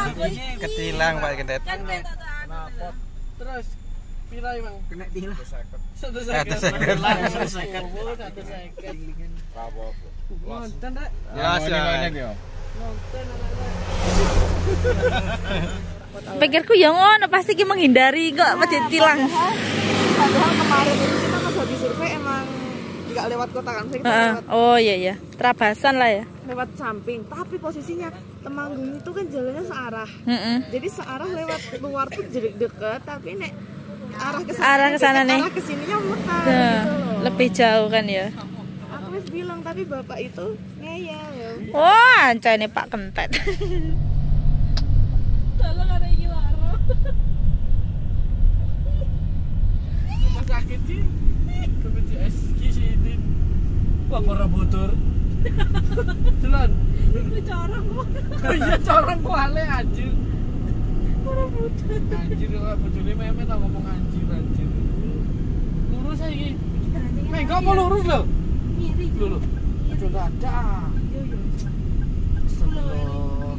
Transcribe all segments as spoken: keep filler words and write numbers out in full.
Ketilang Pak Kendet. Kenapa? Terus pirai Bang? Kena tilang. Satu Satu second. second. Satu second. Satu second. Apa-apa. Nonton dak. Ya, ya. Nonton Pikirku ya ngono pasti ki menghindari kok pasti tilang. Padahal kemarin itu kita pas habis survei emang nggak lewat kota kan, kita Uh, lewat, oh iya iya, terabasan lah ya. lewat samping. Tapi posisinya Temanggung itu kan jalannya searah. Mm -mm. Jadi searah lewat luar tuh jadi deket, tapi nek arah ke sana, Arah ke sana nih. arah ke sininya muter Nah, gitu loh. lebih jauh kan ya. Aku wis bilang tapi bapak itu ngeyel. Wah, anca ini Pak Kentet. Tolong ada iki laro. rumah sakit ki. B P J S ki sidin. Wah, ora bocor. Jalan. Itu corong kok. Iya corong kuale anjir. Ora bocor. Anjir ora bocone memet tak ngomong anjir anjir. Lurus aja iki. Mega mau lurus lho. Ngiri. Lho lho. Aja dadak. Yo yo. Astagfirullah.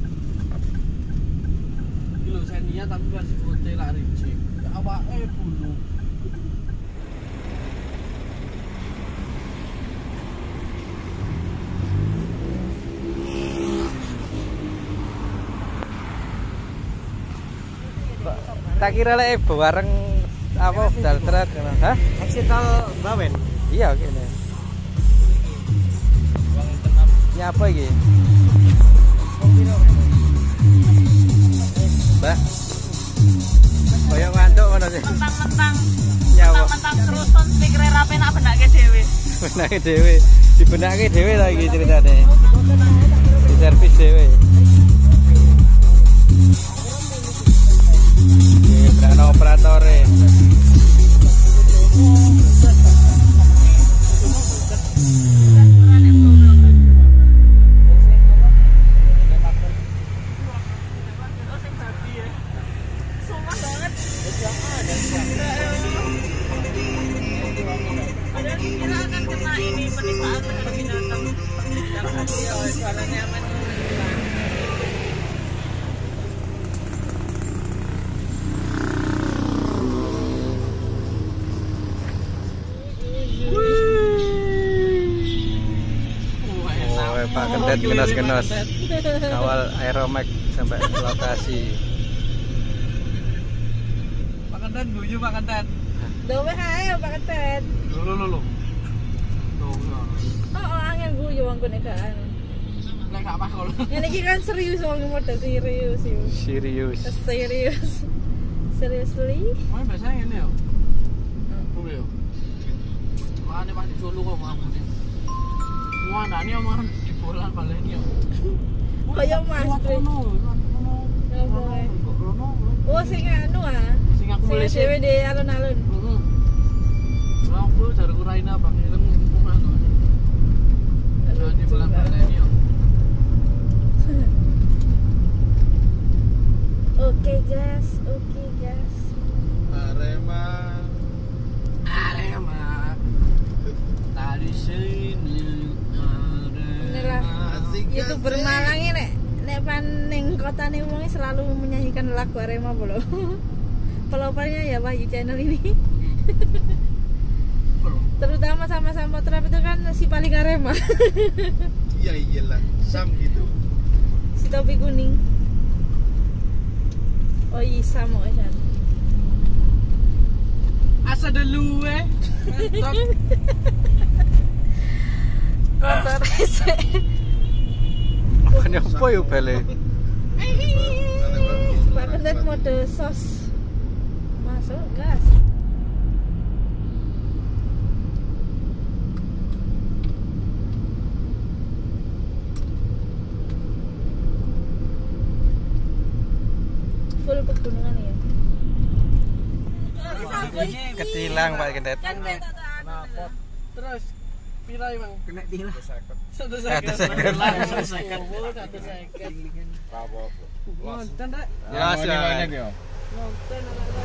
Iki lho Xenia tapi versi putih lah ricik. Awake bulu. Tak kira lek bareng apa dal terat ngono. Hah? Eksital Bawen. Iya kene. Ini apa iki? Mbak. Kayak ngantuk ngono sih. Mentang-mentang Nyawa. mentang kerusun pikir rapi nak benake dhewe. Benake dhewe. Dibenake dhewe ta iki ceritane. Di servis dhewe. Iki berano operatore. Pak Kendet genos-genos kawal Aeromax sampai lokasi. Pak Kentet guyu Pak Kentet. Dowe hae Pak Kentet. Lho lho lho lho. Tuh. Oh, oh angin guyu wong kene gak anu. Nek gak pas kalau. Ngene iki kan serius wong model serius yo. Serius. Serius. Seriously? Mau biasanya ngene yo. Tuh yo. Makane pas di Solo kok ngambune. Ngandani omongan di bolan baleni yo. Kayak Mas Tri. Oh sing anu ah. Sing aku Sing boleh dhewe di alun-alun. Heeh. Lah aku jar kuraina Bang ireng kuman. Jadi bolan baleni yo. Oke guys, oke guys. Arema. Arema. Tadi sini Inilah YouTuber Malang ini nek nek paning kotane wong selalu menyanyikan lagu Arema bolo. Pelopornya ya Wahyu channel ini. Terutama sama-sama trap itu kan si paling Arema. Iya iyalah, Sam gitu. Si topi kuning. Oh iya sama kan. asa dulu eh. Kotor sih. Makane apa yo bale? Pak Kentet mode sos. Masuk gas. Full pegunungan ya. Ketilang Pak Kentet. Kenapa? Terus pirai Bang? Kena tilang. Satu Satu second. second. Satu second. Satu second. Apa-apa. Nonton dak. Ya, banyak ya. Nonton anak-anak.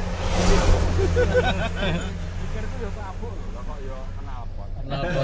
Pikirku yo kapuk lho, kok yo kenapa? Kenapa?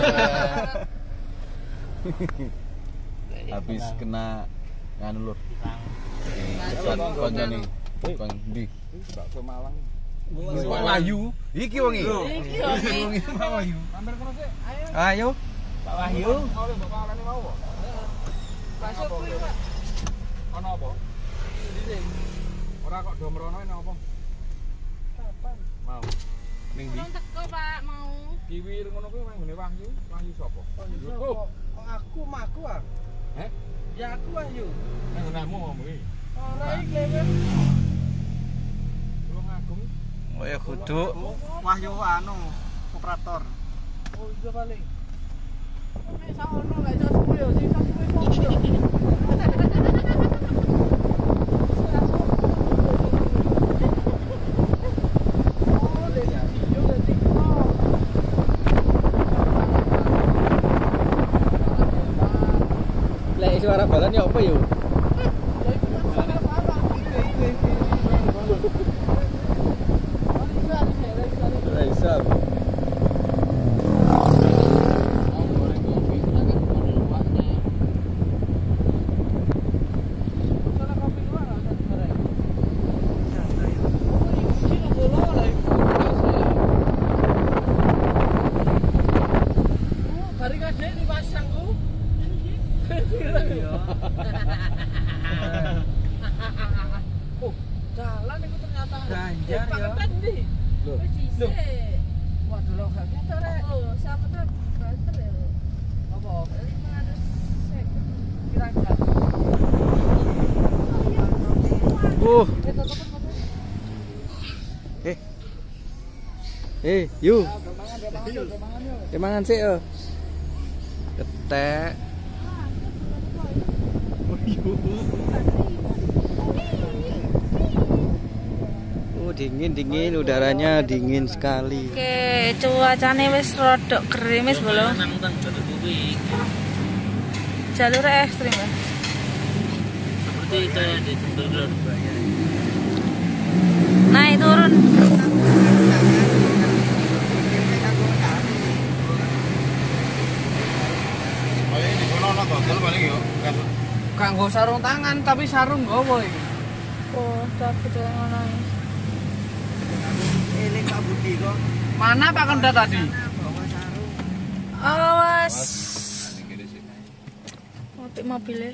Habis kena nganu lur. Kancane. Kang ndi? Bakso Malang. Wahyu. Iki wong iki. Iki Pak Wahyu. Mampir kono sik. Ayo. Pak Wahyu. Oleh Bapak arane mau apa? Bakso kuwi, Pak. Ono apa? Ora kok do mrono apa? Kapan? Mau. Ning ndi? Teko, Pak, mau. Kiwi ngono kuwi nang Wahyu. Wahyu sapa? Kok aku maku ah. Heh? Ya aku Wahyu. Nang nggonmu ngomong iki. Ora iki klewer. Lu ngagung. Oh ya kudu. Wahyu anu operator. Oh iya paling. Nek saono lek iso suwe yo sing iso suwe kok. Lek suara balan ya apa yuk? Raisal. Oh, jalan itu ternyata. Ganjar ya. Loh. Loh. Waduh lo gak gitu rek. Oh, siapa tuh? Banter ya. Apa? lima ratus second. Kira-kira. Uh. Eh. Eh, yuk. Kemangan sih, oh. Ketek. Oh, dingin dingin, udaranya dingin sekali. Oke, cuacanya wis rodok gerimis belum? Jalur ekstrim ya. Seperti itu ya di Jember. Naik turun. Paling di kono ono gogol paling yo. Kanggo sarung tangan tapi sarung gowo iki. Oh, tapi jalan ngono. Ini Pak Budi kok. Mana Pak Kenda tadi? Awas. Mobil mobilnya.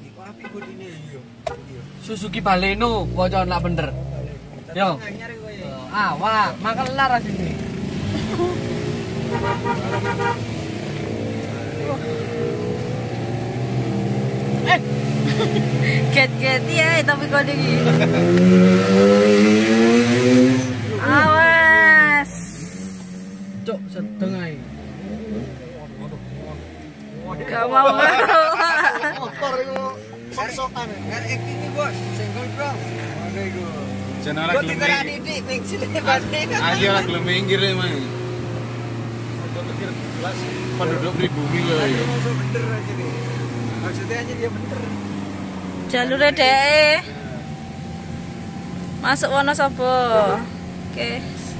Suzuki Baleno, bocor nak bener. Yo. Ah, wah, makan lar sini. Eh, Get-get ya, tapi kode gini. Awas. cok sedeng ae. Gak mau Motor iku sok-sokan. Kan iki bos, senggol bro. Mana iku? Jeneng ora gelem. Dik, ning sini balik. Ayo ora gelem minggir e, Mang. Pikir jelas penduduk pribumi lho ya. Bener aja nih. Maksudnya aja dia bener. jalurnya deh. Masuk Wonosobo. Oke.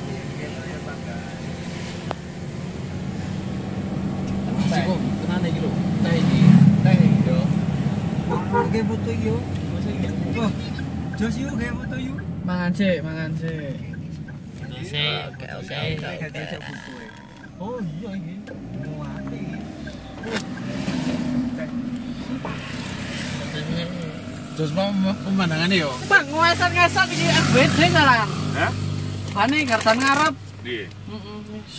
Siko, tenan iki lho. Teh iki, teh yo. Oke foto iki yo. Oh, jos yo kayak foto yo. Mangan sik, mangan sik. Oke, oke, oke. Oh iya iki. Mau ati iki. Jos pemandangannya yo. Bang, ngeser-ngeser iki F B D saran. Hah? Bane kartan ngarep. Di. Heeh.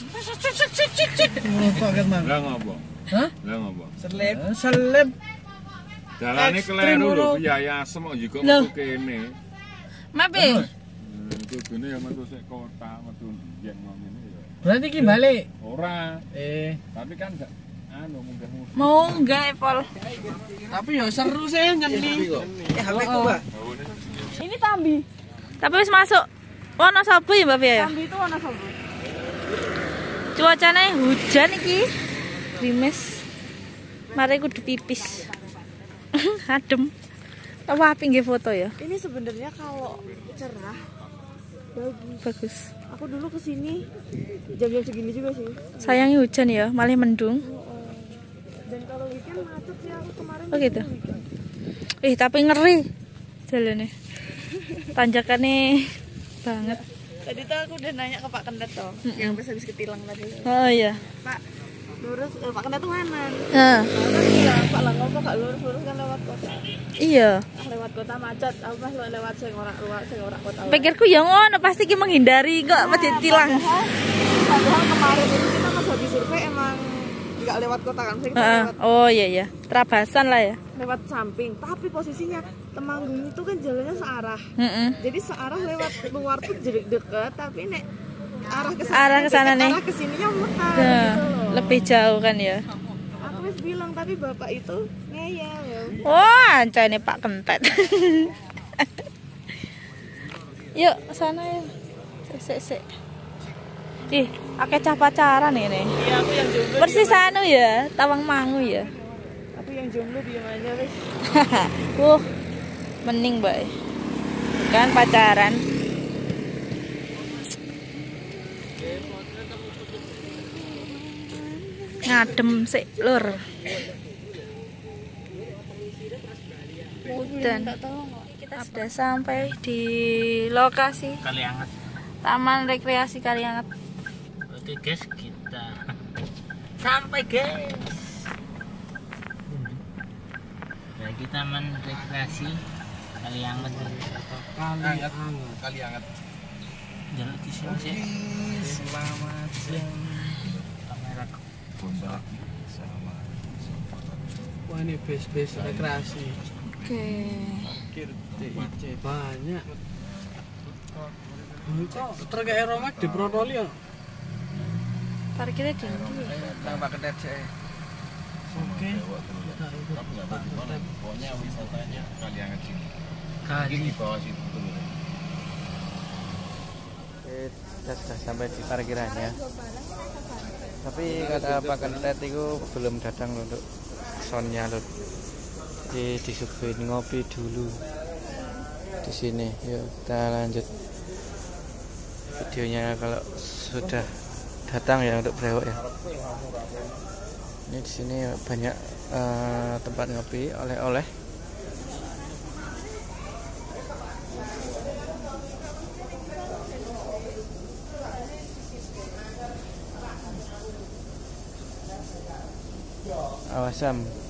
Ngopo kan, Mang? Lah ngopo? Hah? Lah ngopo? Seleb. Seleb. Dalane keliru lho, biaya asem kok juga Loh. metu kene. Mapi. Kudune ya metu sik kota, metu yen ngene ya. Berarti ki balik. Ora, Eh, tapi kan gak anu munggah-munggah. Mau enggak, Pol? tapi ya seru sih nyeni. Eh, H P ku, Mbak. Ini Tambi. Tapi wis masuk Wonosobo ya, Mbak Fia ya? Tambi itu Wonosobo. Cuacanya hujan iki. Gerimis. Mari kudu pipis. Adem. Wah, pinggir foto ya. Ini sebenarnya kalau cerah bagus. Bagus. Aku dulu kesini jam-jam segini juga sih. Sayangnya hujan ya, malah mendung. Dan kalau weekend macet sih aku kemarin. Oh gitu. weekend. Ih, tapi ngeri jalannya. Tanjakannya banget. Tadi tuh aku udah nanya ke Pak Kendet toh, Mm-mm. yang pas habis ketilang tadi. Oh iya. Pak, lurus, eh, Pak Kendet tuh mana? Nah, Terus bilang, Pak lah ngopo gak lurus-lurus kan lewat kota. iya. Ah, lewat kota macet, aku pas lo lewat sing ora luar sing ora kota. Pikirku ya ngono pasti ki menghindari kok Nah, masih tilang. Padahal, padahal kemarin itu kita pas habis survei emang nggak lewat kota kan, kita Heeh. lewat Oh iya ya. Terabasan lah ya. lewat samping. Tapi posisinya Temanggung itu kan jalannya searah. Heeh. Jadi searah lewat luar tuh jadi deket, tapi nek arah ke Arah ke sana nih. arah ke sininya muter Nah, gitu loh. lebih jauh kan ya. Aku wis bilang tapi bapak itu ngeyel ya. Wah, ini Pak Kentet. Yuk, sana ya. Sik sik sik. Ih, akeh cah pacaran ini. Iya, aku yang jomblo. Persis anu ya, Tawangmangu ya. Aku yang jomblo diem aja wis. Wuh, mending bae. Kan pacaran. Ngadem sik, Lur. Dan kita sudah sampai di lokasi Kalianget. Taman Rekreasi Kalianget. Oke guys, kita sampai guys. Lagi taman rekreasi Kalianget. Kalianget, Kalianget. Jalan di sini sih. Selamat siang. Kameraku. Wah ini base-base rekreasi Oke. banyak. Kok terkait Eromak di protoli ya? Parkirnya tinggi. Nang Pak Kendet sih. Oke. Pokoknya wisatanya Kalianget sini. Kali Di bawah situ tuh. Oke, kita sudah sampai di parkirannya. Tapi kata Pak Kentet itu belum datang loh untuk soundnya loh. Jadi disuguhin ngopi dulu di sini. Yuk kita lanjut videonya kalau sudah datang ya untuk brewok ya. Ini di sini banyak uh, tempat ngopi, oleh-oleh. Awas Sam.